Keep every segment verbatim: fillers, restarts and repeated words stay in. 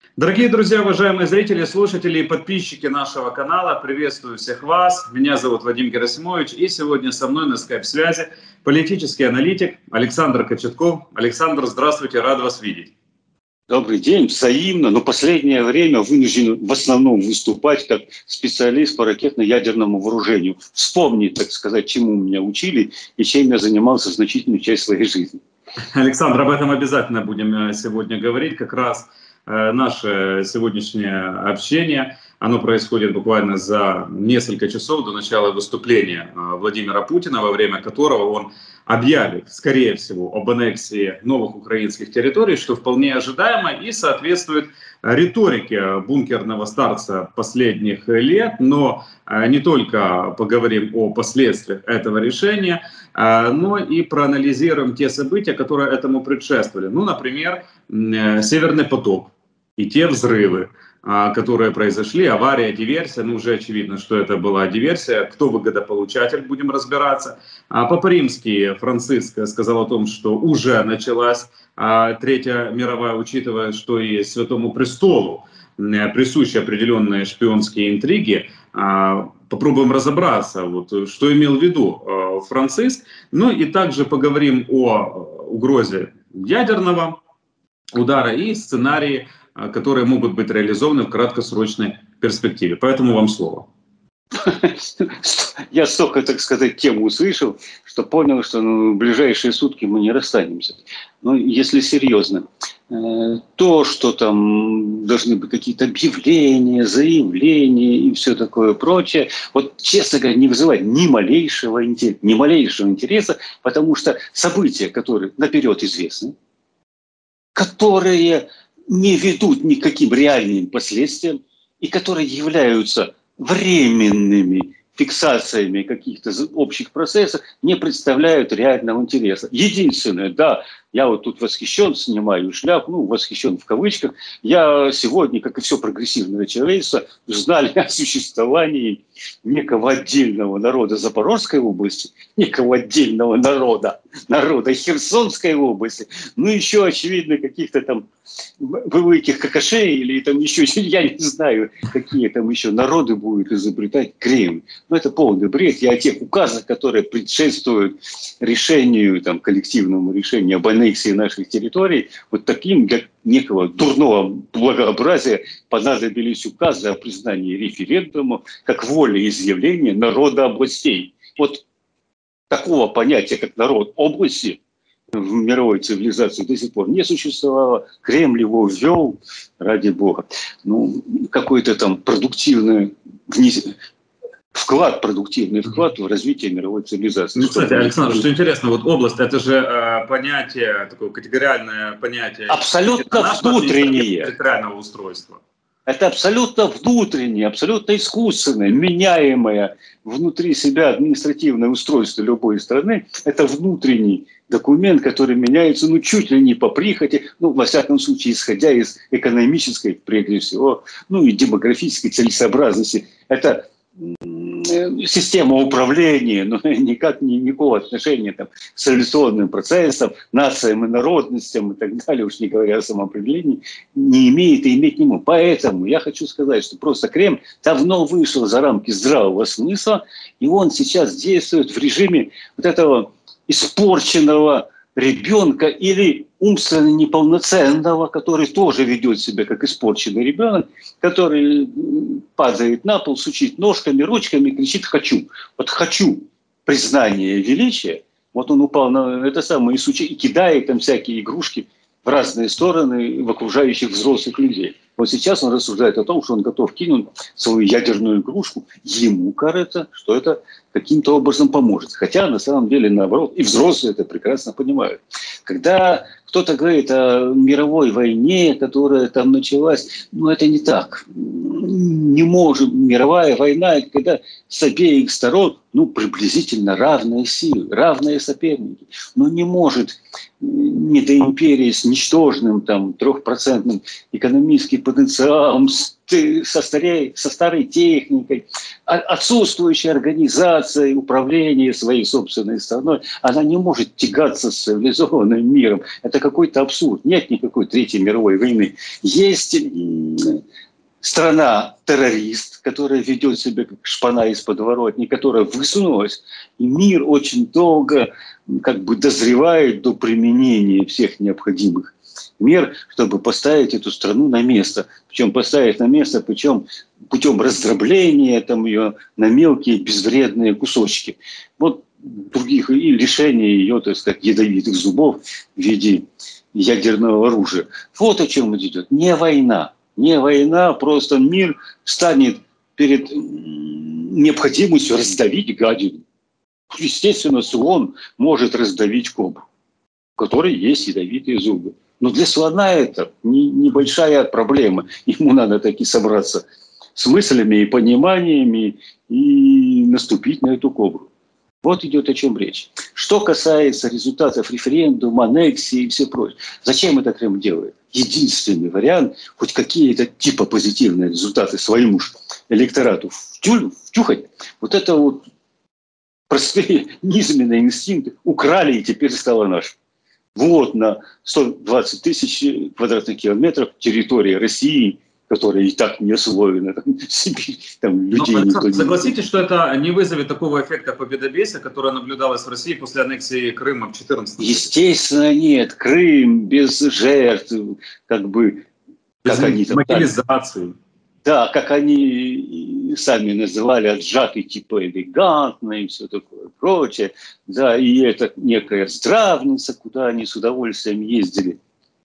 Дорогие друзья, уважаемые зрители, слушатели и подписчики нашего канала, приветствую всех вас. Меня зовут Вадим Герасимович, и сегодня со мной на скайп-связи политический аналитик Александр Кочетков. Александр, здравствуйте, рад вас видеть. Добрый день, взаимно, но последнее время вынужден в основном выступать как специалист по ракетно-ядерному вооружению. Вспомнить, так сказать, чему меня учили и чем я занимался значительную часть своей жизни. Александр, об этом обязательно будем сегодня говорить. Как раз наше сегодняшнее общение, оно происходит буквально за несколько часов до начала выступления Владимира Путина, во время которого он объявит, скорее всего, об аннексии новых украинских территорий, что вполне ожидаемо и соответствует риторике бункерного старца последних лет. Но не только поговорим о последствиях этого решения, но и проанализируем те события, которые этому предшествовали. Ну, например, Северный поток и те взрывы, которые произошли, авария, диверсия. Ну, уже очевидно, что это была диверсия. Кто выгодополучатель, будем разбираться. Папа Римский Франциск сказал о том, что уже началась Третья мировая, учитывая, что и Святому Престолу присущи определенные шпионские интриги. Попробуем разобраться, вот, что имел в виду Франциск. Ну и также поговорим о угрозе ядерного удара и сценарии, которые могут быть реализованы в краткосрочной перспективе. Поэтому вам слово. Я столько, так сказать, тем услышал, что понял, что ну, в ближайшие сутки мы не расстанемся. Но если серьезно, то, что там должны быть какие-то объявления, заявления и все такое прочее, вот, честно говоря, не вызывает ни малейшего интереса, ни малейшего интереса, потому что события, которые наперед известны, которые не ведут ни к каким реальным последствиям и которые являются временными фиксациями каких-то общих процессов, не представляют реального интереса. Единственное, да, я вот тут восхищен, снимаю шляпу, ну, восхищен в кавычках, я сегодня, как и все прогрессивное человечество, узнали о существовании некого отдельного народа Запорожской области, некого отдельного народа, народа Херсонской области, ну, еще, очевидно, каких-то там вывыких какашей или там еще, я не знаю, какие там еще народы будут изобретать Кремль. Но это полный бред. Я о тех указах, которые предшествуют решению, там, коллективному решению об аннексии наших территорий, вот таким для некого дурного благообразия понадобились указы о признании референдума как волеизъявления народа областей. Вот такого понятия, как народ области, в мировой цивилизации до сих пор не существовало. Кремль его ввел, ради бога. Ну, какой-то там продуктивный вниз... вклад, продуктивный вклад в развитие мировой цивилизации. Ну, кстати, Александр, что интересно, вот область, это же э, понятие, такое категориальное понятие. Абсолютно внутреннее. Территориального устройства. Это абсолютно внутреннее, абсолютно искусственное, меняемое внутри себя административное устройство любой страны. Это внутренний документ, который меняется, ну, чуть ли не по прихоти, ну, во всяком случае, исходя из экономической, прежде всего, ну, и демографической целесообразности. Это система управления, но никак не, никакого отношения там, к цивилизационным процессам, нациям и народностям и так далее, уж не говоря о самоопределении, не имеет и иметь не может. Поэтому я хочу сказать, что просто Кремль давно вышел за рамки здравого смысла, и он сейчас действует в режиме вот этого испорченного ребенка или умственно неполноценного, который тоже ведет себя как испорченный ребенок, который падает на пол, сучит ножками, ручками, кричит «хочу». Вот «хочу» признание величия, вот он упал на это самое и сучит, и кидает там всякие игрушки в разные стороны в окружающих взрослых людей. Вот сейчас он рассуждает о том, что он готов кинуть свою ядерную игрушку. Ему кажется, что это каким-то образом поможет. Хотя на самом деле наоборот. И взрослые это прекрасно понимают. Когда кто-то говорит о мировой войне, которая там началась, ну это не так. не может, мировая война, это когда с обеих сторон, ну, приблизительно равные силы, равные соперники. Но не может недоимперия с ничтожным, там, трехпроцентным экономическим потенциалом, со старой, со старой техникой, отсутствующей организацией управления своей собственной страной, она не может тягаться с цивилизованным миром. Это какой-то абсурд. Нет никакой Третьей мировой войны. Есть страна-террорист, которая ведет себя как шпана из подворотни, которая высунулась, и мир очень долго как бы дозревает до применения всех необходимых мер, чтобы поставить эту страну на место. Причем поставить на место, причем путем раздробления там, ее на мелкие безвредные кусочки. Вот других и лишения ее, так сказать, ядовитых зубов в виде ядерного оружия. Вот о чем идет. Не война. Не война, просто мир станет перед необходимостью раздавить гадину. Естественно, слон может раздавить кобру, у которой есть ядовитые зубы. Но для слона это не, небольшая проблема. Ему надо таки собраться с мыслями и пониманиями и наступить на эту кобру. Вот идет о чем речь. Что касается результатов референдума, аннексии и все прочее. Зачем это Кремль делает? Единственный вариант, хоть какие-то типа позитивные результаты своему же электорату втюхать, вот это вот простые низменные инстинкты украли и теперь стало нашим. Вот на сто двадцать тысяч квадратных километров территории России, которая и так не освоена, там, Сибирь, там людей Но, никто не... Согласитесь, что это не вызовет такого эффекта победобесия, которое наблюдалось в России после аннексии Крыма в две тысячи четырнадцатом году? Естественно, нет. Крым без жертв, как бы... Без как они там, мобилизации. Да, как они сами называли, отжатый, типа элегантный и все такое прочее. Да, и это некая здравница, куда они с удовольствием ездили.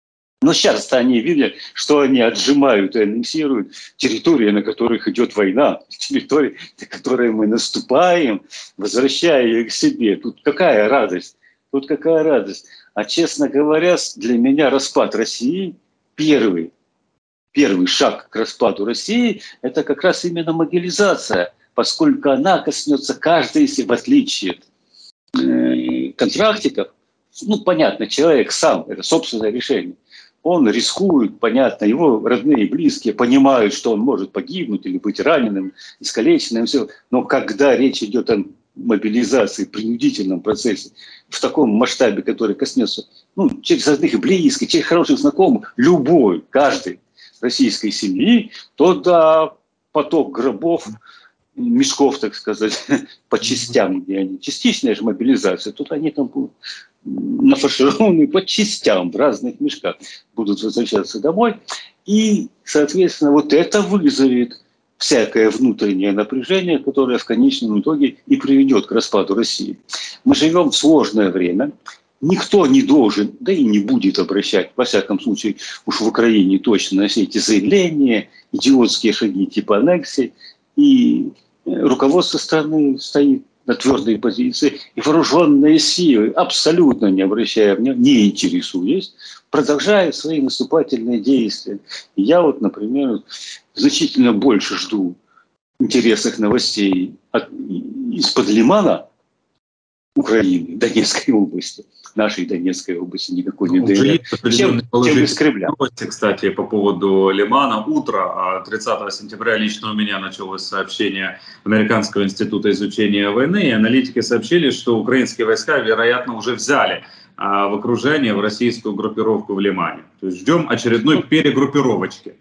Но сейчас-то они видят, что они отжимают и аннексируют территории, на которых идет война, территории, на которые мы наступаем, возвращая их к себе. Тут какая радость? Тут какая радость? А, честно говоря, для меня распад России первый, первый шаг к распаду России – это как раз именно мобилизация, поскольку она коснется каждой, если в отличие от э, контрактиков, ну, понятно, человек сам, это собственное решение. Он рискует, понятно, его родные и близкие понимают, что он может погибнуть или быть раненым, искалеченным, все. Но когда речь идет о мобилизации, принудительном процессе, в таком масштабе, который коснется, ну, через родных и близких, через хороших знакомых, любой, каждый российской семьи, то да, поток гробов, мешков, так сказать, по частям, где они. Частичная же мобилизация, тут они там будут нафаршированные по частям в разных мешках будут возвращаться домой. И, соответственно, вот это вызовет всякое внутреннее напряжение, которое в конечном итоге и приведет к распаду России. Мы живем в сложное время. Никто не должен, да и не будет обращать, во всяком случае, уж в Украине точно, на все эти заявления, идиотские шаги типа аннексии. И руководство страны стоит на твердой позиции, и вооруженные силы, абсолютно не обращая внимания, не интересуясь, продолжают свои наступательные действия. И я вот, например, значительно больше жду интересных новостей от, из-под лимана Украины, Донецкой области, нашей Донецкой области, никакой не ДНР, чем, чем из Кремля. Новости, кстати, по поводу Лимана. Утро тридцатого сентября лично у меня началось сообщение Американского института изучения войны, и аналитики сообщили, что украинские войска, вероятно, уже взяли а, в окружение в российскую группировку в Лимане. То есть ждем очередной перегруппировочки.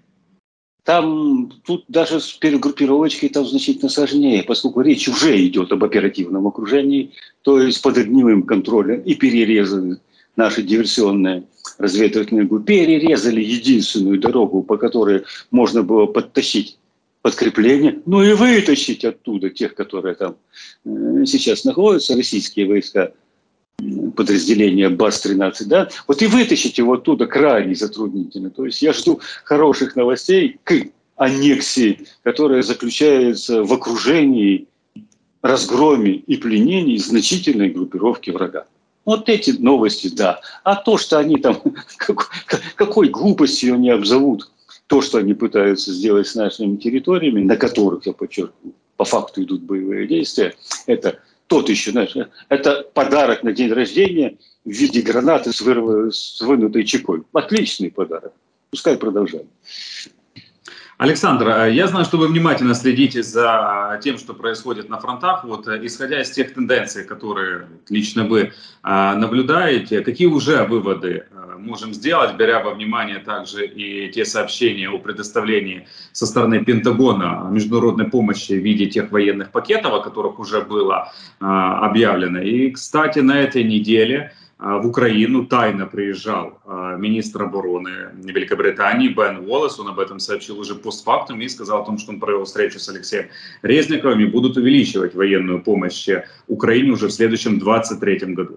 Там, тут даже с перегруппировочкой там значительно сложнее, поскольку речь уже идет об оперативном окружении, то есть под огневым контролем, и перерезаны наши диверсионные разведывательные группы, перерезали единственную дорогу, по которой можно было подтащить подкрепление, ну и вытащить оттуда тех, которые там э, сейчас находятся, российские войска, подразделения БАС тринадцать, да, вот и вытащить его оттуда крайне затруднительно. То есть я жду хороших новостей к аннексии, которая заключается в окружении, разгроме и пленении значительной группировки врага. Вот эти новости, да. А то, что они там какой, какой глупостью они обзовут то, что они пытаются сделать с нашими территориями, на которых, я подчеркиваю, по факту идут боевые действия, это тот еще, знаешь, это подарок на день рождения в виде гранаты с, вырв... с вынутой чекой. Отличный подарок. Пускай продолжаем. Александр, я знаю, что вы внимательно следите за тем, что происходит на фронтах. Вот, исходя из тех тенденций, которые лично вы наблюдаете, какие уже выводы можем сделать, беря во внимание также и те сообщения о предоставлении со стороны Пентагона международной помощи в виде тех военных пакетов, о которых уже было объявлено. И, кстати, на этой неделе в Украину тайно приезжал министр обороны Великобритании Бен Уоллес. Он об этом сообщил уже постфактум и сказал о том, что он провел встречу с Алексеем Резниковым и будут увеличивать военную помощь Украине уже в следующем двадцать третьем году.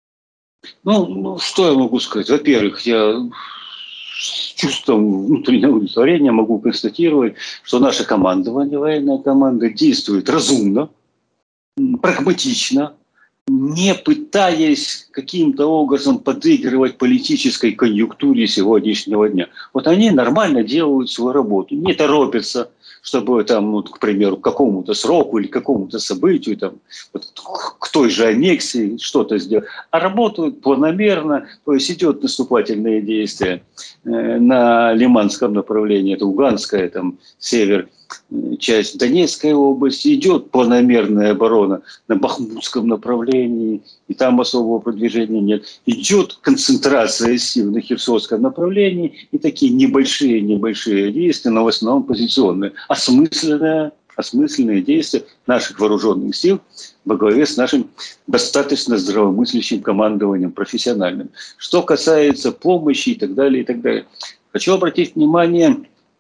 Ну, что я могу сказать? Во-первых, я с чувством внутреннего удовлетворения могу констатировать, что наша командование, военная команда, действует разумно, прагматично, не пытаясь каким-то образом подыгрывать политической конъюнктуре сегодняшнего дня. Вот они нормально делают свою работу, не торопятся, чтобы там, вот, к примеру, к какому-то сроку или к какому-то событию, там, вот, к той же аннексии что-то сделать, а работают планомерно, то есть идет наступательные действия э, на Лиманском направлении, это Луганская, там, север, часть Донецкой области, идет планомерная оборона на Бахмутском направлении, и там особого продвижения нет. Идет концентрация сил на Херсонском направлении, и такие небольшие-небольшие действия, но в основном позиционные. Осмысленные, осмысленные действия наших вооруженных сил во главе с нашим достаточно здравомыслящим командованием, профессиональным. Что касается помощи и так далее, и так далее. Хочу обратить внимание,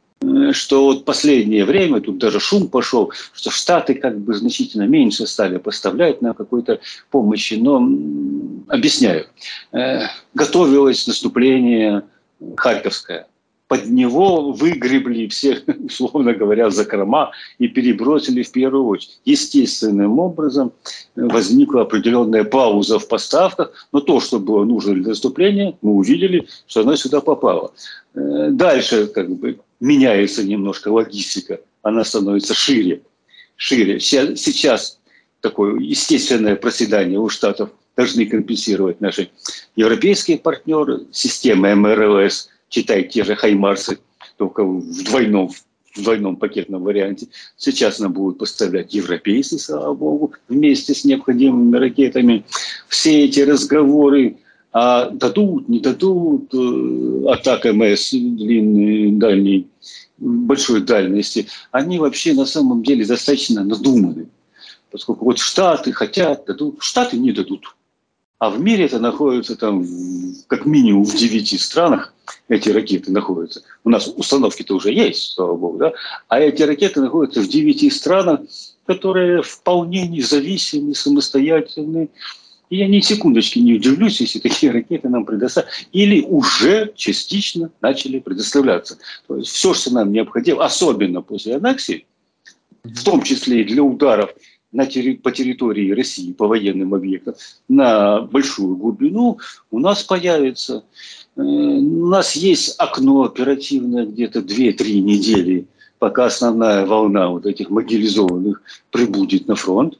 что вот последнее время, тут даже шум пошел, что Штаты как бы значительно меньше стали поставлять нам какой-то помощи. Но объясняю. Готовилось наступление Харьковское. Под него выгребли всех, условно говоря, закрома и перебросили в первую очередь. Естественным образом возникла определенная пауза в поставках, но то, что было нужно для наступления, мы увидели, что оно сюда попало. Дальше как бы меняется немножко логистика, она становится шире. шире. Сейчас такое естественное проседание у Штатов должны компенсировать наши европейские партнеры, система эм эр эл эс, читай те же «Хаймарсы», только в двойном, в двойном пакетном варианте. Сейчас нам будут поставлять европейцы, слава богу, вместе с необходимыми ракетами. Все эти разговоры, а дадут, не дадут, атак эм эс длинной, дальней, большой дальности, они вообще на самом деле достаточно надуманы. Поскольку вот Штаты хотят, дадут, Штаты не дадут. А в мире это находится там как минимум в девяти странах, эти ракеты находятся. У нас установки-то уже есть, слава богу, да? А эти ракеты находятся в девяти странах, которые вполне независимы, самостоятельны. И я ни секундочки не удивлюсь, если такие ракеты нам предоставят. Или уже частично начали предоставляться. То есть все, что нам необходимо, особенно после аннексии, в том числе и для ударов на терри- по территории России, по военным объектам, на большую глубину, у нас появится. Э, у нас есть окно оперативное где-то две-три недели, пока основная волна вот этих мобилизованных прибудет на фронт.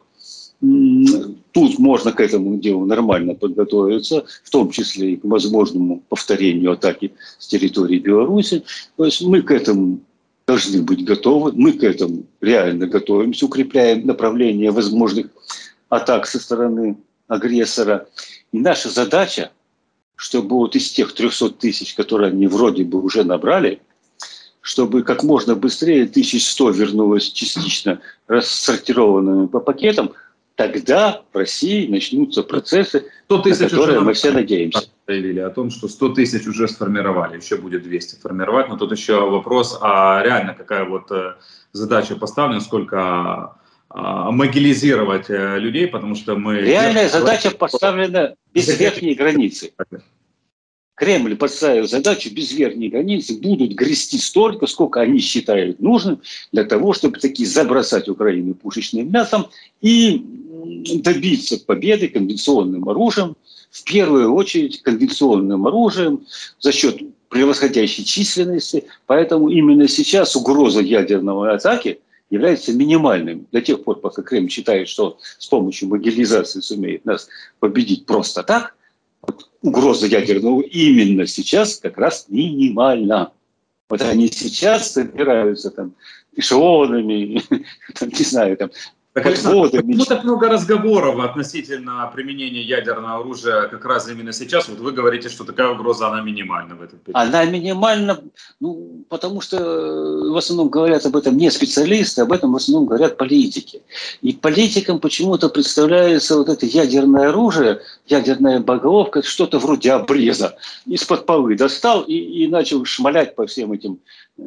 Тут можно к этому делу нормально подготовиться, в том числе и к возможному повторению атаки с территории Беларуси. То есть мы к этому должны быть готовы, мы к этому реально готовимся, укрепляем направление возможных атак со стороны агрессора. И наша задача, чтобы вот из тех трехсот тысяч, которые они вроде бы уже набрали, чтобы как можно быстрее тысяча сто вернулось частично рассортированными по пакетам, тогда в России начнутся процессы, на которые мы все надеемся. Заявили о том, что сто тысяч уже сформировали, еще будет двести формировать. Но тут еще вопрос, а реально какая вот задача поставлена, сколько а, мобилизировать людей, потому что мы... Реальная задача поставлена без верхней границы. Кремль поставил задачу без верхней границы, будут грести столько, сколько они считают нужным для того, чтобы таки забросать Украину пушечным мясом и добиться победы конвенционным оружием, в первую очередь конвенционным оружием за счет превосходящей численности, поэтому именно сейчас угроза ядерной атаки является минимальным. До тех пор, пока Кремль считает, что с помощью мобилизации сумеет нас победить просто так, вот угроза ядерного именно сейчас как раз минимальна. Вот они сейчас собираются там эшелонами, там, не знаю, там, Так, Александр, почему так много разговоров относительно применения ядерного оружия как раз именно сейчас? Вот вы говорите, что такая угроза, она минимальна в этом периоде. Она минимальна, ну, потому что в основном говорят об этом не специалисты, об этом в основном говорят политики. И политикам почему-то представляется вот это ядерное оружие, ядерная боеголовка, что-то вроде обреза. Из-под полы достал и, и начал шмалять по всем этим э,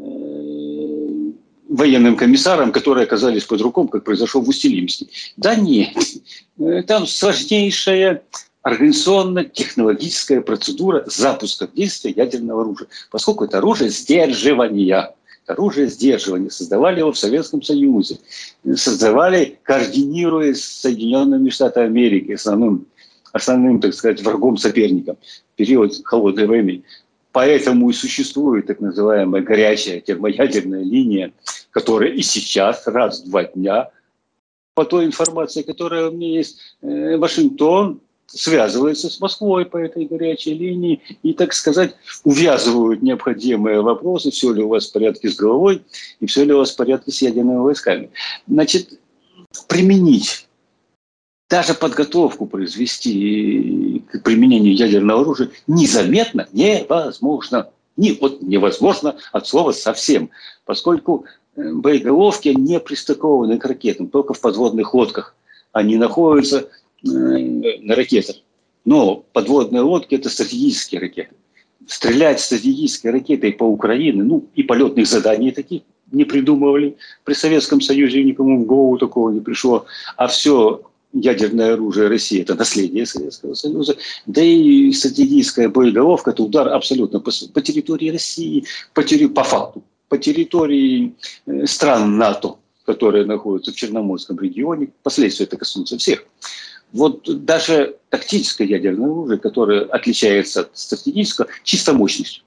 военным комиссарам, которые оказались под рукой, как произошло в Усть-Илимске. Да нет, там сложнейшая организационно-технологическая процедура запуска в действие ядерного оружия, поскольку это оружие сдерживания. Оружие сдерживания. Создавали его в Советском Союзе. Создавали, координируя с Соединенными Штатами Америки, основным, основным, так сказать, врагом, соперником в период холодной войны. Поэтому и существует так называемая горячая термоядерная линия, которая и сейчас раз в два дня, по той информации, которая у меня есть, Вашингтон связывается с Москвой по этой горячей линии и, так сказать, увязывают необходимые вопросы, все ли у вас в порядке с головой и все ли у вас в порядке с ядерными войсками. Значит, применить, даже подготовку произвести к применению ядерного оружия незаметно невозможно. Не, вот невозможно от слова совсем, поскольку боеголовки не пристыкованы к ракетам, только в подводных лодках. Они находятся на ракетах. Но подводные лодки – это стратегические ракеты. Стрелять стратегической ракетой по Украине, ну и полетных заданий таких не придумывали. При Советском Союзе никому в голову такого не пришло. А все ядерное оружие России – это наследие Советского Союза. Да и стратегическая боеголовка – это удар абсолютно по, по территории России, по, по факту, по территории стран НАТО, которые находятся в Черноморском регионе. Последствия это коснутся всех. Вот даже тактическое ядерное оружие, которое отличается от стратегического, чисто мощностью.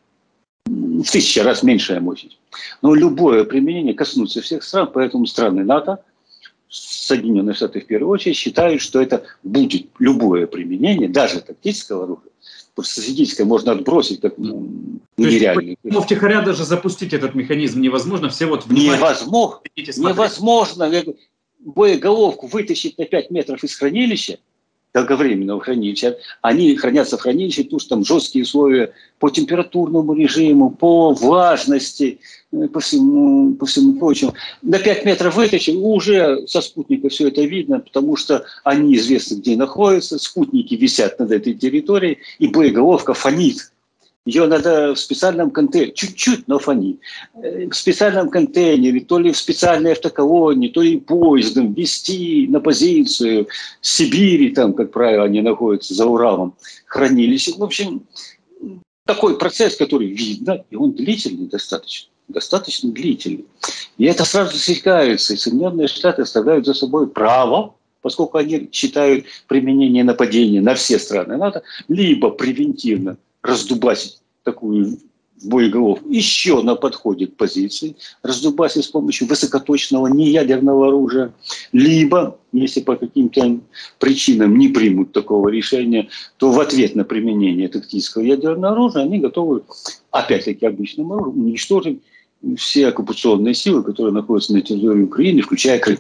В тысячу раз меньшая мощность. Но любое применение коснутся всех стран, поэтому страны НАТО, Соединенные Штаты в первую очередь, считают, что это будет любое применение, даже тактического оружия. Стратегическое можно отбросить как ну, нереально. Ну, втихаря даже запустить этот механизм невозможно. Все вот невозможно. Невозможно. Боеголовку вытащить на пять метров из хранилища, долговременного хранилища, они хранятся в хранилище, потому что там жесткие условия по температурному режиму, по влажности, по всему, по всему прочему. На пять метров вытащим, уже со спутника все это видно, потому что они известны, где находятся, спутники висят над этой территорией, и боеголовка фонит. Ее надо в специальном контейнере, чуть-чуть, но фонит, в специальном контейнере, то ли в специальной автоколонне, то ли поездом везти на позицию в Сибири, там, как правило, они находятся за Уралом, хранилище. В общем, такой процесс, который видно, и он длительный достаточно, достаточно длительный. И это сразу засекается, и Соединенные Штаты оставляют за собой право, поскольку они считают применение нападения на все страны НАТО, либо превентивно раздубасить такую боеголовку еще на подходе к позиции, раздубасить с помощью высокоточного неядерного оружия, либо, если по каким-то причинам не примут такого решения, то в ответ на применение тактического ядерного оружия они готовы, опять-таки, обычным оружием уничтожить все оккупационные силы, которые находятся на территории Украины, включая Крым.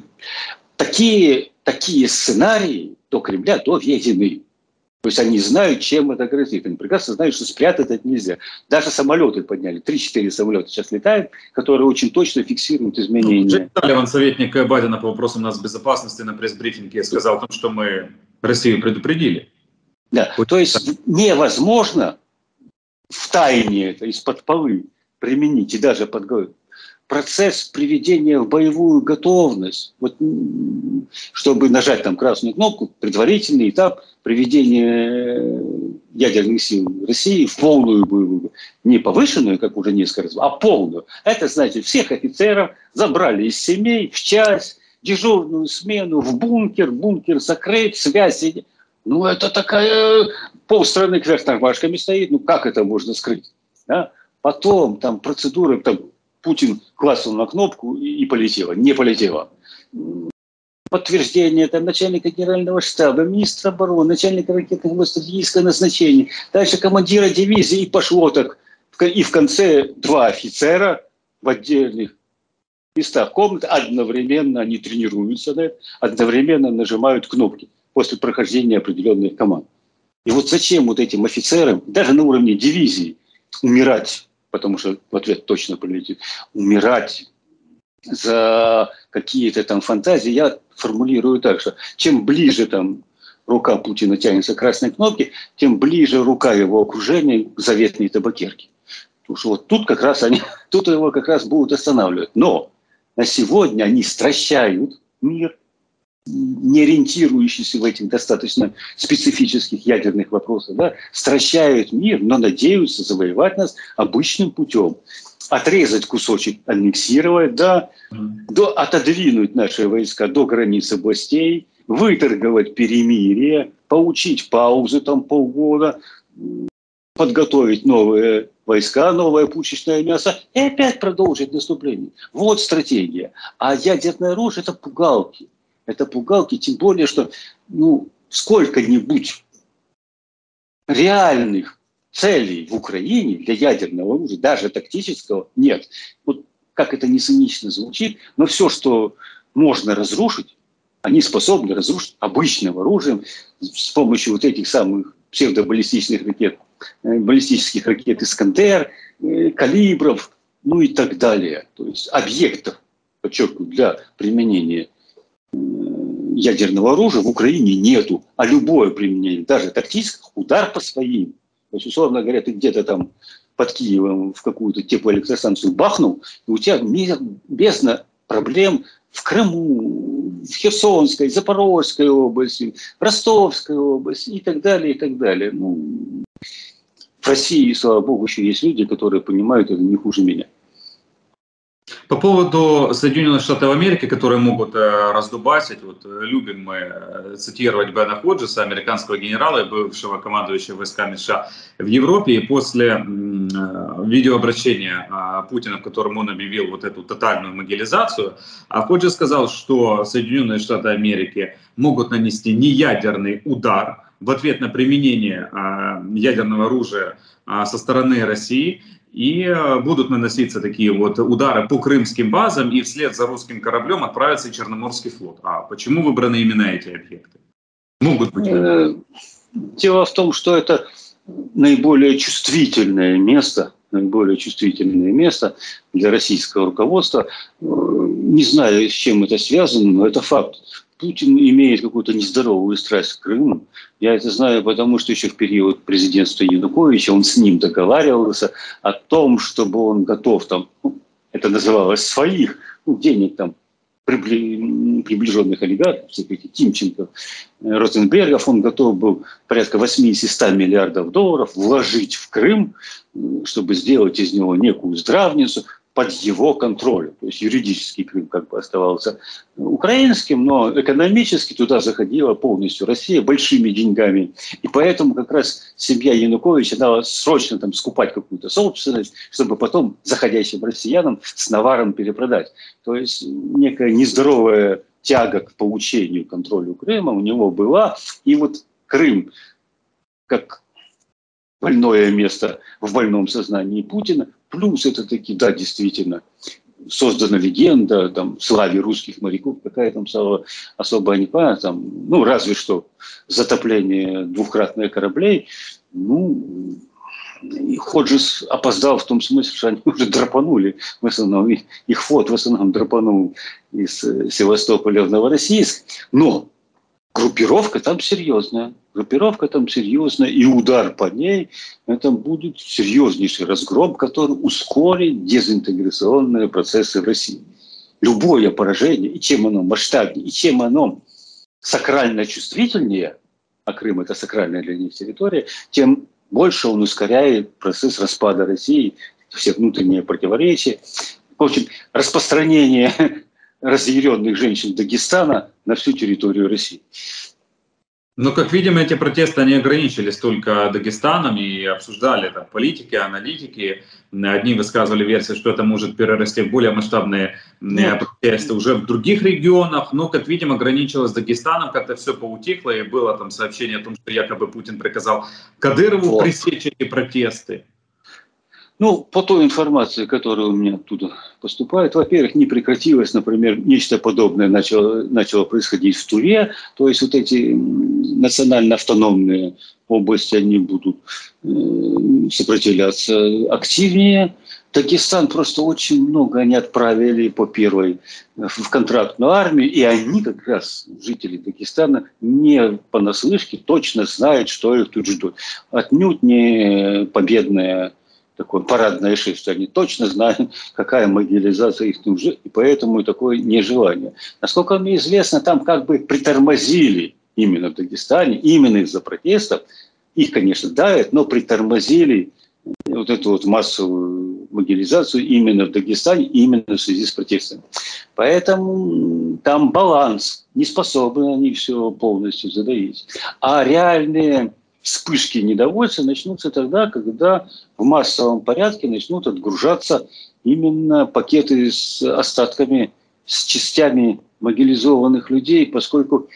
Такие, такие сценарии до Кремля доведены. То есть они знают, чем это грозит. Они прекрасно знают, что спрятать это нельзя. Даже самолеты подняли. три-четыре самолета сейчас летают, которые очень точно фиксируют изменения. Джек Салливан, советник Байдена по вопросам нацбезопасности, на пресс-брифинге сказал о том, что мы Россию предупредили. Да, вот. То есть невозможно в тайне это из-под полы применить и даже подготовить. Процесс приведения в боевую готовность, вот, чтобы нажать там красную кнопку, предварительный этап приведения ядерных сил России в полную боевую, не повышенную, как уже несколько раз, а полную. Это значит, всех офицеров забрали из семей в часть, дежурную смену, в бункер, бункер закрыть, связи. Ну, это такая полстраны кверх тормашками стоит, ну как это можно скрыть? Да? Потом там процедуры, там Путин классил на кнопку и, и полетело. Не полетело. Подтверждение там, начальника генерального штаба, министра обороны, начальника ракетного стратегического назначения, дальше командира дивизии, и пошло так. И в конце два офицера в отдельных местах комнаты одновременно они тренируются, да, одновременно нажимают кнопки после прохождения определенных команд. И вот зачем вот этим офицерам, даже на уровне дивизии, умирать, потому что в ответ точно прилетит, умирать за какие-то там фантазии, я формулирую так, что чем ближе там рука Путина тянется к красной кнопке, тем ближе рука его окружения к заветной табакерке. Потому что вот тут как раз они, тут его как раз будут останавливать. Но на сегодня они стращают мир, не ориентирующийся в этих достаточно специфических ядерных вопросах, да, стращают мир, но надеются завоевать нас обычным путем. Отрезать кусочек, аннексировать, да, до, отодвинуть наши войска до границ областей, выторговать перемирие, поучить паузы там полгода, подготовить новые войска, новое пушечное мясо и опять продолжить наступление. Вот стратегия. А ядерное оружие – это пугалки. Это пугалки, тем более, что ну, сколько-нибудь реальных целей в Украине для ядерного оружия, даже тактического, нет. Вот как это не цинично звучит, но все, что можно разрушить, они способны разрушить обычным оружием с помощью вот этих самых псевдобаллистических ракет, баллистических ракет «Искандер», калибров, ну и так далее. То есть объектов, подчеркиваю, для применения ядерного оружия в Украине нету. А любое применение, даже тактическое, удар по своим. То есть, условно говоря, ты где-то там под Киевом в какую-то теплоэлектростанцию бахнул, и у тебя бездна проблем в Крыму, в Херсонской, Запорожской области, в Ростовской области и так далее, и так далее. Ну, в России, слава богу, еще есть люди, которые понимают это не хуже меня. По поводу Соединенных Штатов Америки, которые могут э, раздубасить, вот э, любим мы э, цитировать Бена Ходжеса, американского генерала и бывшего командующего войсками США в Европе, и после э, видеообращения э, Путина, в котором он объявил вот эту тотальную могилизацию, а Ходжес сказал, что Соединенные Штаты Америки могут нанести неядерный удар в ответ на применение э, ядерного оружия э, со стороны России, и будут наноситься такие вот удары по крымским базам, и вслед за русским кораблем отправится и Черноморский флот. А почему выбраны именно эти объекты? Могут быть. Дело в том, что это наиболее чувствительное место, наиболее чувствительное место для российского руководства. Не знаю, с чем это связано, но это факт. Путин имеет какую-то нездоровую страсть к Крыму. Я это знаю, потому что еще в период президентства Януковича он с ним договаривался о том, чтобы он готов там, ну, это называлось своих, ну, денег там, прибли, приближенных олигархов, всяких Тимченко, Ротенбергов, он готов был порядка восемьдесят миллиардов долларов вложить в Крым, чтобы сделать из него некую здравницу, под его контролем. То есть юридический Крым как бы оставался украинским, но экономически туда заходила полностью Россия большими деньгами. И поэтому как раз семья Януковича дала срочно там скупать какую-то собственность, чтобы потом заходящим россиянам с наваром перепродать. То есть некая нездоровая тяга к получению контроля Крыма у него была. И вот Крым как больное место в больном сознании Путина. Плюс это таки, да, действительно, создана легенда, там, славе русских моряков, какая там слава особая, не понятно, там, ну, разве что затопление двухкратных кораблей. Ну, и Ходжес опоздал в том смысле, что они уже драпанули, в основном, их флот в основном драпанул из Севастополя в Новороссийск, но группировка там серьезная. Группировка там серьезная, и удар по ней – это будет серьезнейший разгром, который ускорит дезинтеграционные процессы в России. Любое поражение, и чем оно масштабнее, и чем оно сакрально чувствительнее, а Крым – это сакральная для них территория, тем больше он ускоряет процесс распада России, все внутренние противоречия. В общем, распространение разъяренных женщин Дагестана на всю территорию России. Но, как видим, эти протесты не ограничились только Дагестаном и обсуждали это политики, аналитики. Одни высказывали версию, что это может перерасти в более масштабные э, Нет. протесты уже в других регионах. Но, как видим, ограничилось Дагестаном, как-то все поутихло, и было там сообщение о том, что якобы Путин приказал Кадырову Вот. пресечь эти протесты. Ну, по той информации, которая у меня оттуда поступает, во-первых, не прекратилось, например, нечто подобное начало, начало происходить в Туре, то есть вот эти национально-автономные области, они будут э, сопротивляться активнее. Дагестан просто очень много они отправили по первой в контрактную армию, и они как раз, жители Дагестана, не понаслышке точно знают, что их тут ждут. Отнюдь не победная такое парадное шествие. Они точно знают, какая мобилизация их нужна, и поэтому и такое нежелание. Насколько мне известно, там как бы притормозили именно в Дагестане, именно из-за протестов. Их, конечно, давят, но притормозили вот эту вот массовую мобилизацию именно в Дагестане, именно в связи с протестами. Поэтому там баланс. Не способны они все полностью задавить. А реальные вспышки недовольства начнутся тогда, когда в массовом порядке начнут отгружаться именно пакеты с остатками, с частями мобилизованных людей, поскольку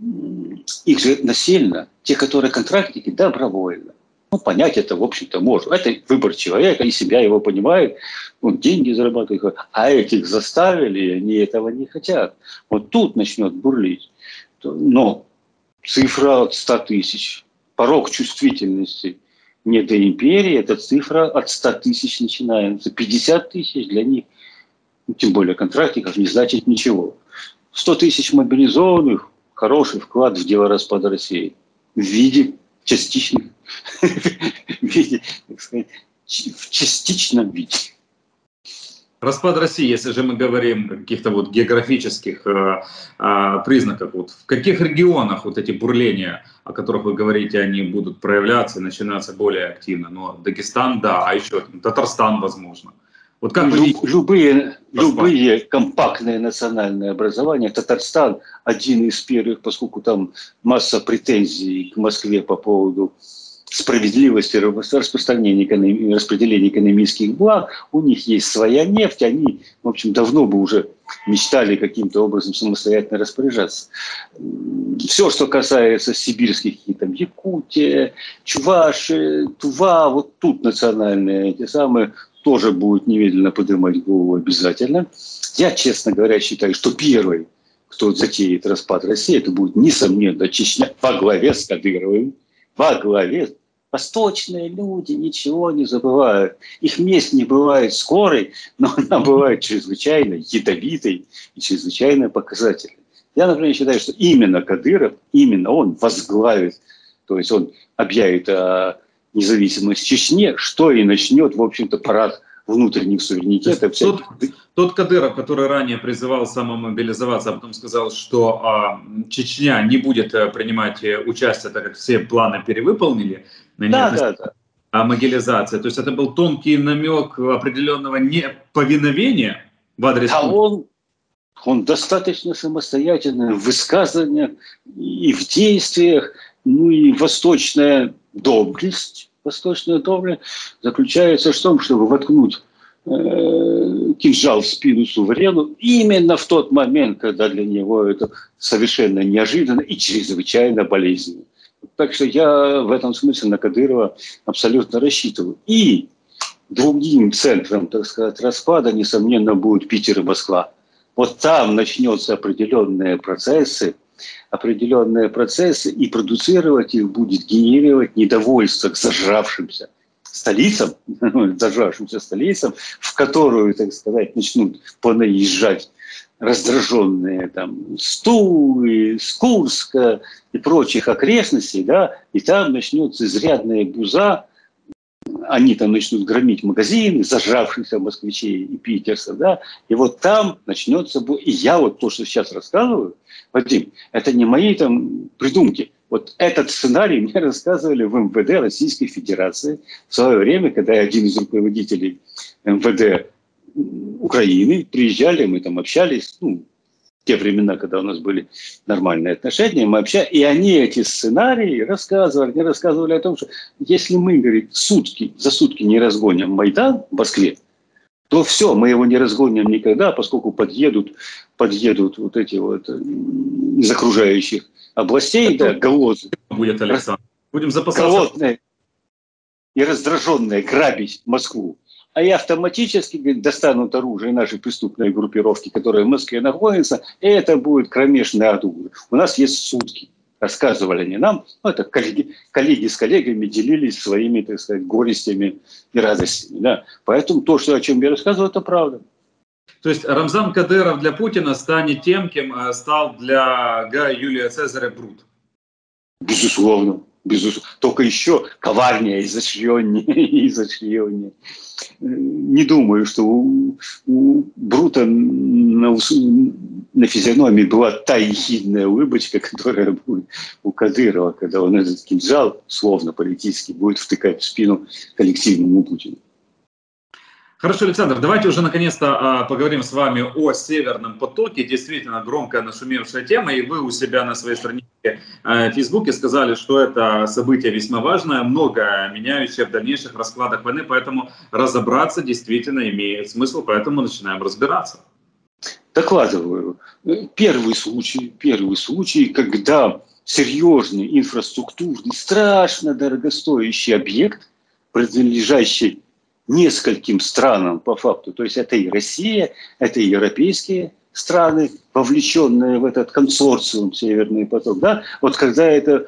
их же насильно, те, которые контрактники, добровольно. Ну, понять это, в общем-то, можно. Это выбор человека, и себя его понимает, он деньги зарабатывает. А этих заставили, и они этого не хотят. Вот тут начнет бурлить. Но цифра от ста тысяч, порог чувствительности не до империи, эта цифра от ста тысяч начинается. пятьдесят тысяч для них, тем более контрактников, не значит ничего. сто тысяч мобилизованных – хороший вклад в дело распада России. В виде частичных, в виде, так сказать, в частичном виде. Распад России, если же мы говорим о каких-то вот географических э, э, признаках, вот в каких регионах вот эти бурления, о которых вы говорите, они будут проявляться, начинаться более активно? Ну, Дагестан, да, а еще там, Татарстан, возможно. Вот как вы Люб, видите? любые, Распад? любые компактные национальные образования, Татарстан один из первых, поскольку там масса претензий к Москве по поводу справедливости распространения, экономи, распределения экономических благ, у них есть своя нефть, они, в общем, давно бы уже мечтали каким-то образом самостоятельно распоряжаться. Все, что касается сибирских, там, Якутия, Чуваши, Тува, вот тут национальные эти самые, тоже будут немедленно поднимать голову обязательно. Я, честно говоря, считаю, что первый, кто затеет распад России, это будет, несомненно, Чечня во главе с Кадыровым, во главе. Восточные люди ничего не забывают. Их месть не бывает скорой, но она бывает чрезвычайно ядовитой и чрезвычайно показательной. Я, например, считаю, что именно Кадыров, именно он возглавит, то есть он объявит о независимости Чечни, что и начнет, в общем-то, парад внутренних суверенитетов. Тот, тот Кадыров, который ранее призывал самомобилизоваться, а потом сказал, что а, Чечня не будет а, принимать участие, так как все планы перевыполнили, да, да, да. а мобилизация. То есть это был тонкий намек определенного неповиновения в адрес А Путина. он, он достаточно самостоятельный в высказываниях и в действиях. Ну и восточная доблесть, восточная доблесть заключается в том, чтобы воткнуть э, кинжал в спину суверену именно в тот момент, когда для него это совершенно неожиданно и чрезвычайно болезненно. Так что я в этом смысле на Кадырова абсолютно рассчитываю. И другим центром, так сказать, распада, несомненно, будет Питер и Москва. Вот там начнутся определенные процессы, определенные процессы, и продуцировать их будет, генерировать недовольство к зажравшимся столицам, зажравшимся столицам, в которую, так сказать, начнут понаезжать раздраженные там с Тулы, с Курска и прочих окрестностей, да, и там начнется изрядная буза. Они там начнут громить магазины, зажравшихся москвичей и питерцев, да, и вот там начнется... И я вот то, что сейчас рассказываю, Вадим, это не мои там придумки. Вот этот сценарий мне рассказывали в эм вэ дэ Российской Федерации в свое время, когда я один из руководителей эм вэ дэ Украины, приезжали, мы там общались, ну, те времена, когда у нас были нормальные отношения, мы общались, и они эти сценарии рассказывали, они рассказывали о том, что если мы, говорит, сутки, за сутки не разгоним Майдан в Москве, то все, мы его не разгоним никогда, поскольку подъедут, подъедут вот эти вот из окружающих областей, да, голодные, будет, Александр. Будем запасаться. Голодные и раздраженные грабить Москву. А и автоматически, говорит, достанут оружие наши преступные группировки, которые в Москве находятся, и это будет кромешный ад. У нас есть сутки. Рассказывали они нам, ну, это коллеги, коллеги с коллегами делились своими, так сказать, горестями и радостями. Да. Поэтому то, что, о чем я рассказываю, это правда. То есть Рамзан Кадыров для Путина станет тем, кем стал для Гая Юлия Цезаря Брут? Безусловно. Безусловно. Только еще коварнее, изощреннее, изощреннее. Не думаю, что у, у Брута на, на физиономии была та ехидная улыбочка, которая будет у Кадырова, когда он этот кинжал, словно политический, будет втыкать в спину коллективному Путину. Хорошо, Александр, давайте уже наконец-то поговорим с вами о Северном потоке. Действительно громкая нашумевшая тема, и вы у себя на своей странице в Фейсбуке сказали, что это событие весьма важное, много меняющее в дальнейших раскладах войны, поэтому разобраться действительно имеет смысл, поэтому начинаем разбираться. Докладываю. Первый случай, первый случай, когда серьезный инфраструктурный, страшно дорогостоящий объект, принадлежащий нескольким странам по факту, то есть это и Россия, это и европейские страны, вовлеченные в этот консорциум «Северный поток», да, вот когда это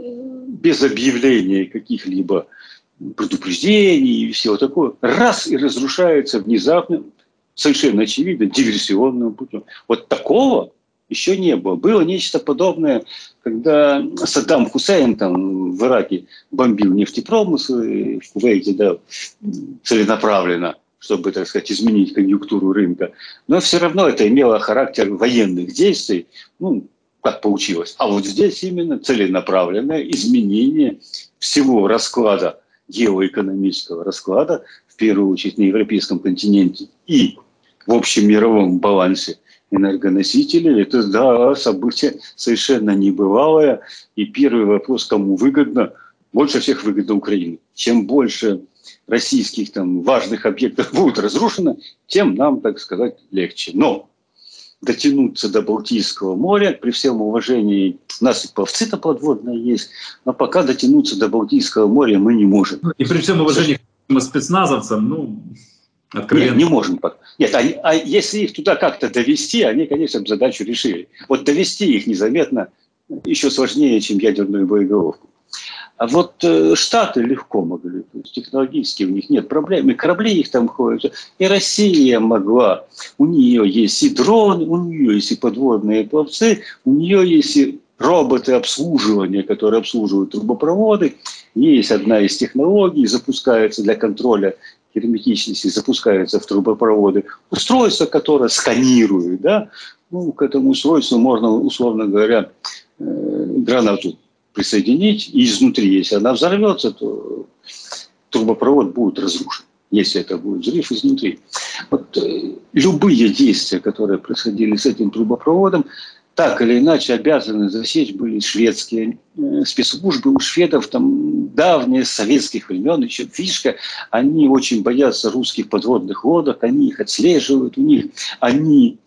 без объявления каких-либо предупреждений и всего такого, раз и разрушается внезапно, совершенно очевидно, диверсионным путем. Вот такого еще не было. Было нечто подобное, когда Саддам Хусейн там в Ираке бомбил нефтепромыслы, в Кувейте, да, целенаправленно, чтобы, так сказать, изменить конъюнктуру рынка. Но все равно это имело характер военных действий, ну, как получилось. А вот здесь именно целенаправленное изменение всего расклада, геоэкономического расклада, в первую очередь на европейском континенте и в общем мировом балансе энергоносителей. Это, да, событие совершенно небывалое. И первый вопрос, кому выгодно? Больше всех выгодно Украине. Чем больше российских там важных объектов будут разрушены, тем нам, так сказать, легче. Но дотянуться до Балтийского моря, при всем уважении, у нас и пловцы-то подводные есть, но пока дотянуться до Балтийского моря мы не можем. И при всем уважении к спецназовцам, ну... Откровенно. Нет, не можем. Нет, а, а если их туда как-то довести, они, конечно, задачу решили. Вот довести их незаметно еще сложнее, чем ядерную боеголовку. А вот э, Штаты легко могли, то есть технологически у них нет проблем, и корабли их там ходят. И Россия могла, у нее есть и дроны, у нее есть и подводные пловцы, у нее есть и роботы обслуживания, которые обслуживают трубопроводы. Есть одна из технологий, запускается для контроля герметичности, запускается в трубопроводы устройство, которое сканирует, да, ну, к этому устройству можно, условно говоря, э, гранату присоединить, и изнутри, если она взорвется, то трубопровод будет разрушен, если это будет взрыв изнутри. Вот, э, любые действия, которые происходили с этим трубопроводом, так или иначе обязаны засечь были шведские э, спецслужбы. У шведов там давние, с советских времен еще фишка. Они очень боятся русских подводных лодок, они их отслеживают, у них они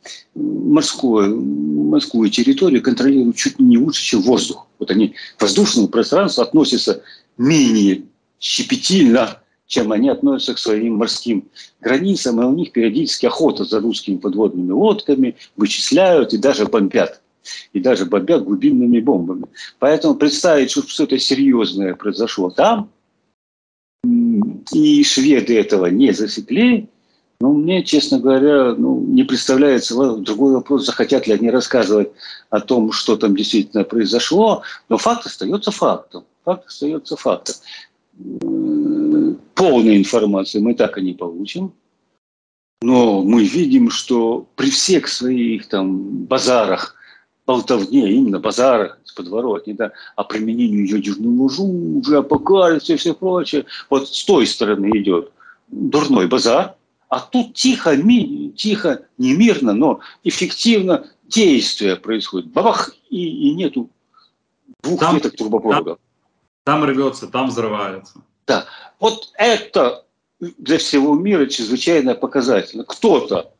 морскую, морскую территорию контролируют чуть не лучше, чем воздух. Вот они к воздушному пространству относятся менее щепетильно, чем они относятся к своим морским границам, и у них периодически охота за русскими подводными лодками, вычисляют и даже бомбят. И даже бомбят глубинными бомбами. Поэтому представить, что что-то серьезное произошло там, и шведы этого не засекли, ну, мне, честно говоря, ну, не представляется другой вопрос, захотят ли они рассказывать о том, что там действительно произошло, но факт остается фактом. Факт остается фактом. Полной информации мы так и не получим, но мы видим, что при всех своих там базарах, болтовне, именно базарах, подворотни, да, о применении ядерного оружия, апокалипсисе и все прочее, вот с той стороны идет дурной базар, А тут тихо, ми, тихо, не мирно, но эффективно действие происходит. Бабах, и, и нету двух Там, веток трубопровода. Там, там рвется, там взрывается. Да, вот это для всего мира чрезвычайно показательно. Кто-то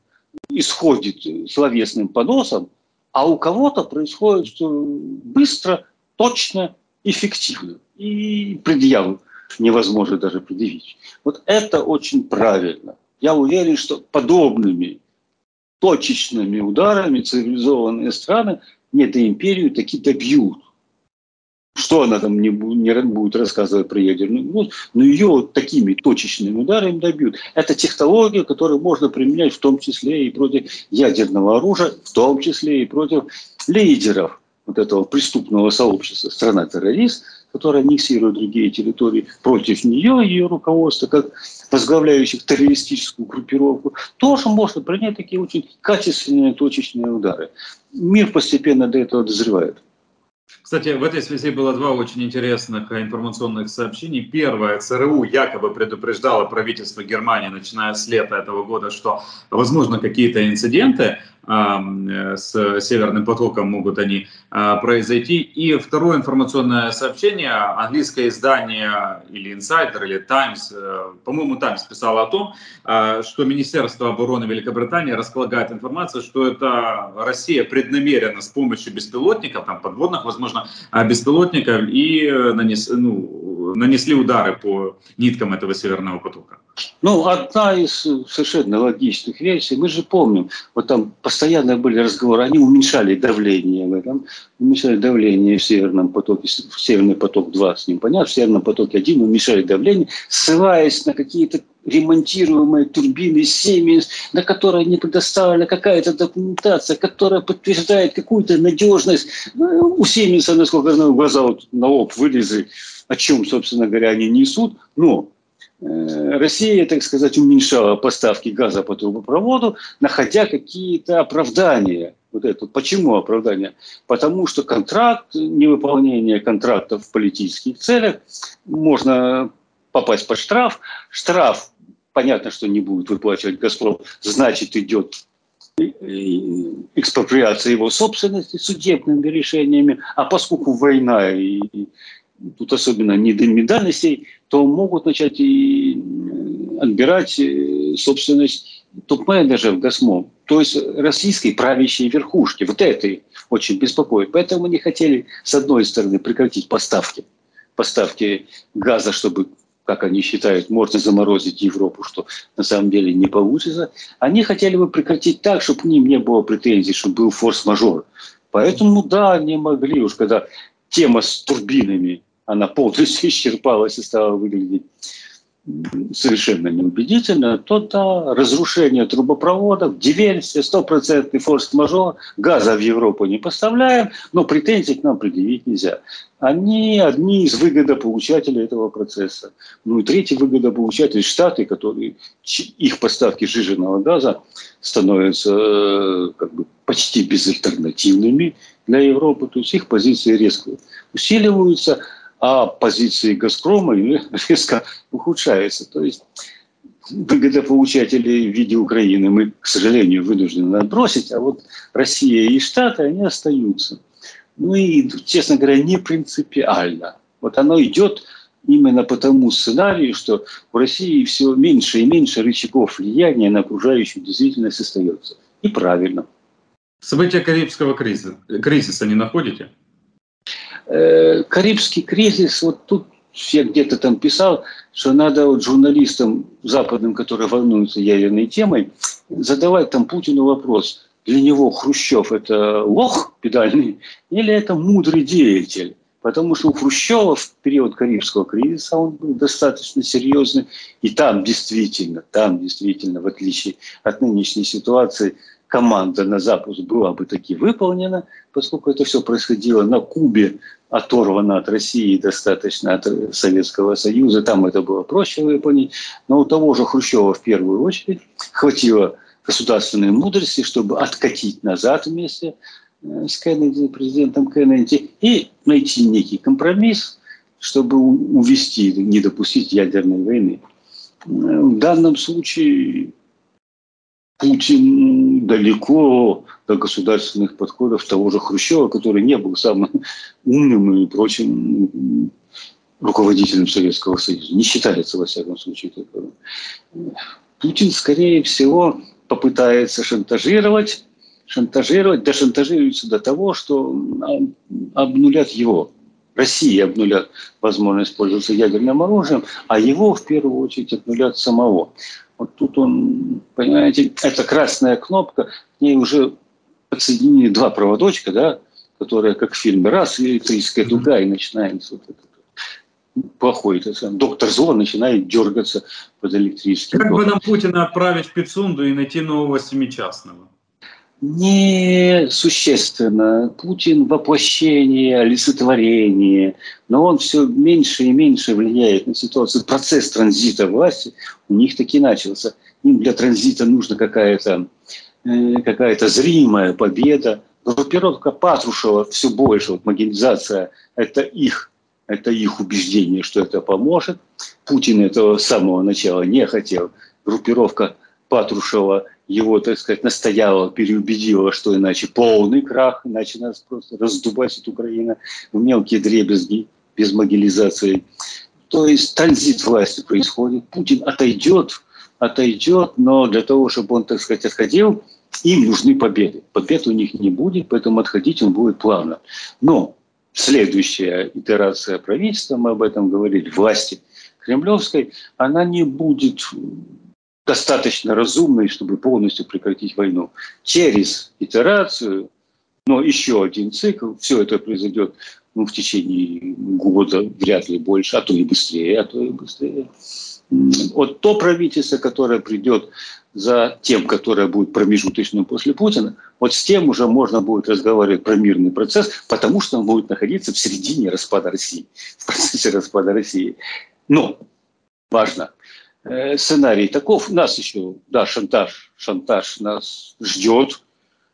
исходит словесным поносом, а у кого-то происходит быстро, точно, эффективно. И предъяву невозможно даже предъявить. Вот это очень правильно. Я уверен, что подобными точечными ударами цивилизованные страны недоимперию таки добьют. Что она там не будет рассказывать про ядерную угрозу, но ее вот такими точечными ударами добьют. Это технология, которую можно применять в том числе и против ядерного оружия, в том числе и против лидеров вот этого преступного сообщества. Страна-террорист, которая аннексирует другие территории, против нее, ее руководства, как возглавляющих террористическую группировку, тоже можно принять такие очень качественные точечные удары. Мир постепенно до этого дозревает. Кстати, в этой связи было два очень интересных информационных сообщений. Первое, ЦРУ якобы предупреждало правительство Германии, начиная с лета этого года, что, возможно, какие-то инциденты э, с Северным потоком могут они э, произойти. И второе информационное сообщение, английское издание или Insider, или Times, э, по-моему, Times писало о том, э, что Министерство обороны Великобритании располагает информацию, что это Россия преднамеренно с помощью беспилотников, там, подводных, возможно, беспилотников, и нанес, ну, нанесли удары по ниткам этого Северного потока. Ну, одна из совершенно логичных версий, мы же помним, вот там постоянно были разговоры, они уменьшали давление в этом, уменьшали давление в Северном потоке, в Северный поток-два с ним понятно, в Северном потоке-один уменьшали давление, ссылаясь на какие-то ремонтируемые турбины Siemens, на которые не предоставлена какая-то документация, которая подтверждает какую-то надежность. Ну, у Siemens, насколько я знаю, глаза вот на лоб вылезли, о чем, собственно говоря, они несут. Но э, Россия, так сказать, уменьшала поставки газа по трубопроводу, находя какие-то оправдания. Вот это. Почему оправдания? Потому что контракт, невыполнение контрактов в политических целях можно попасть под штраф. Штраф, понятно, что не будет выплачивать «Газпром», значит, идет экспроприация его собственности судебными решениями. А поскольку война, и тут особенно не до медальностей, то могут начать и отбирать собственность топ-менеджеров «Газпром». То есть российской правящей верхушки. Вот это их очень беспокоит. Поэтому они хотели, с одной стороны, прекратить поставки. Поставки газа, чтобы, как они считают, можно заморозить Европу, что на самом деле не получится. Они хотели бы прекратить так, чтобы к ним не было претензий, чтобы был форс-мажор. Поэтому, да, не могли уж, когда тема с турбинами, она полностью исчерпалась и стала выглядеть совершенно неубедительно, то да, разрушение трубопроводов, диверсия, стопроцентный форс-мажор, газа в Европу не поставляем, но претензий к нам предъявить нельзя. Они одни из выгодополучателей этого процесса. Ну и третий выгодополучатель — Штаты, которые их поставки сжиженного газа становятся как бы почти безальтернативными для Европы, то есть их позиции резко усиливаются, а позиции «Газпрома» резко ухудшаются. То есть выгодополучателей в виде Украины мы, к сожалению, вынуждены отбросить, а вот Россия и Штаты, они остаются. Ну и, честно говоря, не принципиально. Вот оно идет именно по тому сценарию, что в России все меньше и меньше рычагов влияния на окружающую действительность остается. И правильно. События Карибского кризиса, кризиса не находите? Карибский кризис, вот тут я где-то там писал, что надо вот журналистам западным, которые волнуются ядерной темой, задавать там Путину вопрос: для него Хрущев — это лох педальный или это мудрый деятель? Потому что у Хрущева в период Карибского кризиса он был достаточно серьезный, и там действительно, там действительно, в отличие от нынешней ситуации, команда на запуск была бы таки выполнена, поскольку это все происходило на Кубе, оторвано от России, достаточно от Советского Союза, там это было проще выполнить. Но у того же Хрущева в первую очередь хватило государственной мудрости, чтобы откатить назад вместе с Кеннеди, президентом Кеннеди, и найти некий компромисс, чтобы увести, не допустить ядерной войны. В данном случае Путин далеко до государственных подходов того же Хрущева, который не был самым умным и прочим руководителем Советского Союза. Не считается, во всяком случае, такого. Путин, скорее всего, попытается шантажировать, шантажировать, дошантажируется до того, что обнулят его. Россия обнулят возможность пользоваться ядерным оружием, а его, в первую очередь, обнулят самого. Вот тут он, понимаете, это красная кнопка, к ней уже подсоединены два проводочка, да, которые, как в фильме, раз, и электрическая дуга, и начинается вот это. Плохой, это сам. Доктор Зло начинает дергаться под электрическим Как током. бы нам Путина отправить в Пицунду и найти нового Семичастного? Не существенно. Путин воплощение, олицетворение, но он все меньше и меньше влияет на ситуацию. Процесс транзита власти у них таки начался. Им для транзита нужна какая-то э, какая-то зримая победа. Группировка Патрушева все больше, вот мобилизация, это их, это их убеждение, что это поможет. Путин этого с самого начала не хотел. Группировка Патрушева его, так сказать, настояла, переубедила, что иначе полный крах, иначе нас просто раздубасит Украина в мелкие дребезги без мобилизации. То есть транзит власти происходит. Путин отойдет, отойдет, но для того, чтобы он, так сказать, отходил, им нужны победы. Побед у них не будет, поэтому отходить он будет плавно. Но следующая итерация правительства, мы об этом говорили, власти кремлевской, она не будет достаточно разумной, чтобы полностью прекратить войну. Через итерацию, но еще один цикл, все это произойдет ну, в течение года, вряд ли больше, а то и быстрее, а то и быстрее. Вот то правительство, которое придет за тем, которое будет промежуточным после Путина, вот с тем уже можно будет разговаривать про мирный процесс, потому что он будет находиться в середине распада России, в процессе распада России. Но важно, сценарий таков, нас еще, да, шантаж, шантаж нас ждет.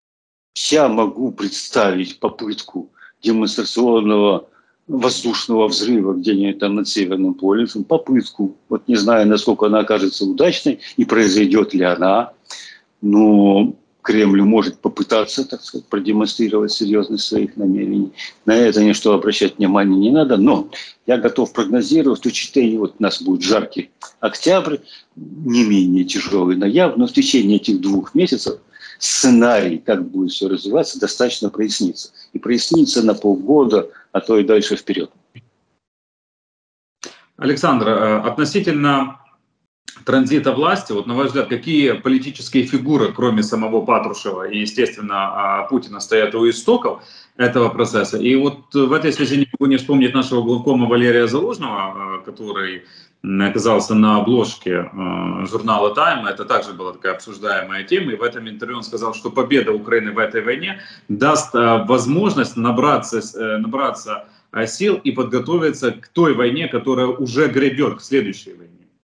Я могу представить попытку демонстрационного воздушного взрыва где-нибудь там над Северным полюсом, попытку, вот не знаю, насколько она окажется удачной и произойдет ли она, но Кремль может попытаться, так сказать, продемонстрировать серьезность своих намерений. На это ничто обращать внимания не надо, но я готов прогнозировать, в течение, вот у нас будет жаркий октябрь, не менее тяжелый ноябрь, но в течение этих двух месяцев сценарий, как будет все развиваться, достаточно прояснится. И прояснится на полгода, а то и дальше вперед. Александр, относительно транзита власти, вот на ваш взгляд, какие политические фигуры, кроме самого Патрушева и, естественно, Путина, стоят у истоков этого процесса? И вот в этой связи не могу не вспомнить нашего главкома Валерия Залужного, который оказался на обложке журнала «Тайм». Это также была такая обсуждаемая тема. И в этом интервью он сказал, что победа Украины в этой войне даст возможность набраться, набраться сил и подготовиться к той войне, которая уже грядет, к следующей войне.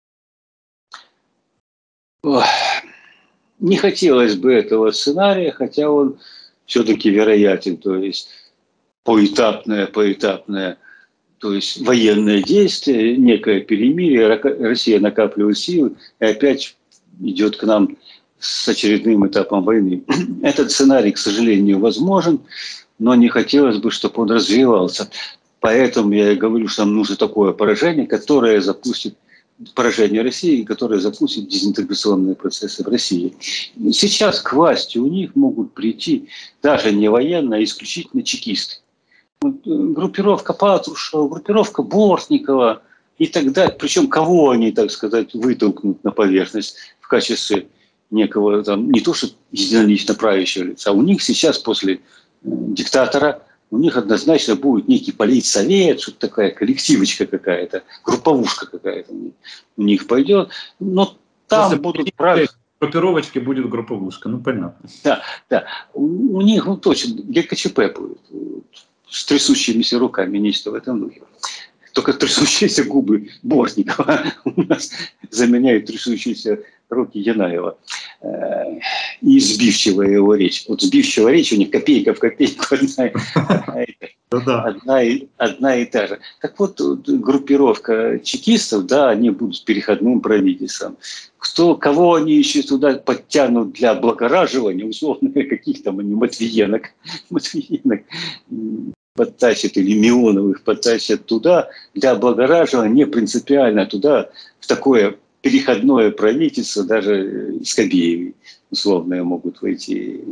Ох, не хотелось бы этого сценария, хотя он все-таки вероятен. То есть поэтапное, поэтапное, то есть военное действие, некое перемирие, Россия накапливает силы и опять идет к нам с очередным этапом войны. Этот сценарий, к сожалению, возможен, но не хотелось бы, чтобы он развивался. Поэтому я и говорю, что нам нужно такое поражение, которое запустит поражение России, которое запустит дезинтеграционные процессы в России. Сейчас к власти у них могут прийти даже не военные, а исключительно чекисты. Группировка Патрушева, группировка Бортникова и так далее. Причем кого они, так сказать, вытолкнут на поверхность в качестве некого, там, не то что единолично правящего лица, а у них сейчас после э, диктатора у них однозначно будет некий политсовет, что-то такая коллективочка какая-то, групповушка какая-то у них пойдет. Но там после будут править. Группировочки будет групповушка, ну понятно. Да, да. У, у них, ну точно, ГКЧП будет. С трясущимися руками, нечто в этом духе. Только трясущиеся губы Бортникова у нас заменяют трясущиеся руки Янаева. И сбивчивая его речь. Вот сбивчивая речь у них копейка в копейку. да. одна, и, одна и та же. Так вот, группировка чекистов, да, они будут переходным правительством. Кто, кого они еще туда подтянут для облагораживания, условно, каких там они матвиенок, матвиенок подтащат или Мионовых подтащат туда, для облагораживания не принципиально туда, в такое переходное правительство, даже Скобеевы условные могут войти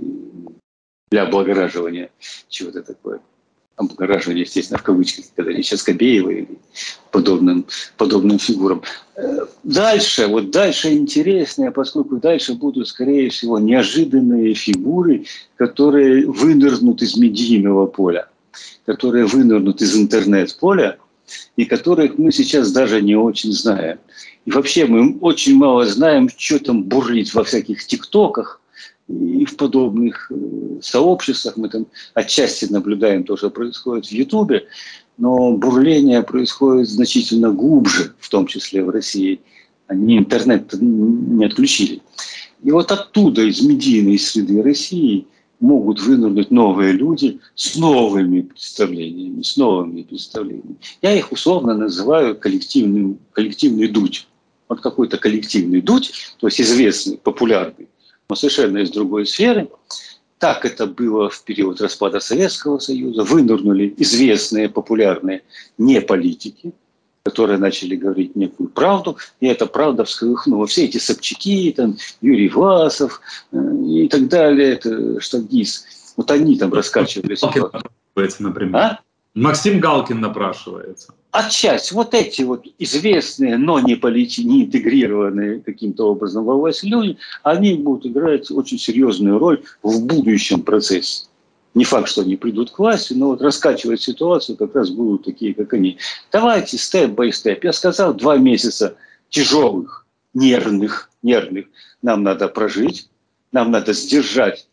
для облагораживания чего-то такое. Облагораживание, естественно, в кавычках, когда речь о Скобеевой или подобным, подобным фигурам. Дальше, вот дальше интереснее, поскольку дальше будут, скорее всего, неожиданные фигуры, которые вынырнут из медийного поля, которые вынырнут из интернет-поля, и которых мы сейчас даже не очень знаем. И вообще мы очень мало знаем, что там бурлит во всяких тиктоках и в подобных сообществах. Мы там отчасти наблюдаем то, что происходит в Ютубе, но бурление происходит значительно глубже, в том числе в России. Они интернет не отключили. И вот оттуда, из медийной среды России, могут вынырнуть новые люди с новыми представлениями, с новыми представлениями. Я их условно называю коллективным, коллективный дуть. Вот какой-то коллективный дуть, то есть известный, популярный, но совершенно из другой сферы. Так это было в период распада Советского Союза. Вынырнули известные, популярные не политики, которые начали говорить некую правду, и эта правда всколыхнула все эти Собчаки, там, Юрий Власов э, и так далее, это Штагис. Вот они там раскачивали ситуацию. Например. А? Максим Галкин напрашивается. Отчасти вот эти вот известные, но не, полити, не интегрированные каким-то образом во власть люди, они будут играть очень серьезную роль в будущем процессе. Не факт, что они придут к власти, но вот раскачивать ситуацию как раз будут такие, как они. Давайте степ-бай-степ. Я сказал, два месяца тяжелых, нервных, нервных. Нам надо прожить, нам надо сдержать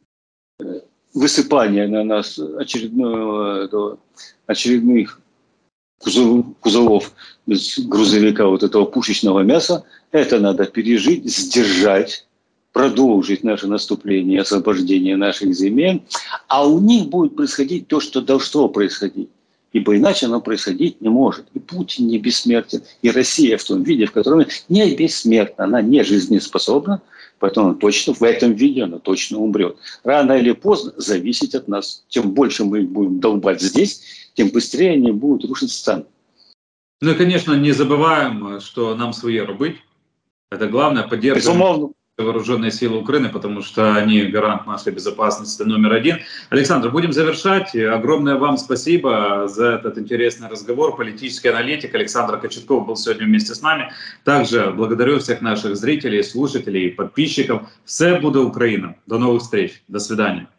высыпание на нас очередного, очередных кузов, кузовов из грузовика вот этого пушечного мяса. Это надо пережить, сдержать, продолжить наше наступление и освобождение наших земель, а у них будет происходить то, что должно происходить. Ибо иначе оно происходить не может. И Путин не бессмертен, и Россия в том виде, в котором не бессмертна, она не жизнеспособна, поэтому она точно в этом виде она точно умрет. Рано или поздно зависит от нас. Чем больше мы их будем долбать здесь, тем быстрее они будут рушиться там. Ну и, конечно, не забываем, что нам свои рубить. Это главное, поддерживаем вооруженные силы Украины, потому что они гарант нашей безопасности номер один. Александр, будем завершать. Огромное вам спасибо за этот интересный разговор. Политический аналитик Александр Кочетков был сегодня вместе с нами. Также благодарю всех наших зрителей, слушателей, подписчиков. Все буде Украина. До новых встреч. До свидания.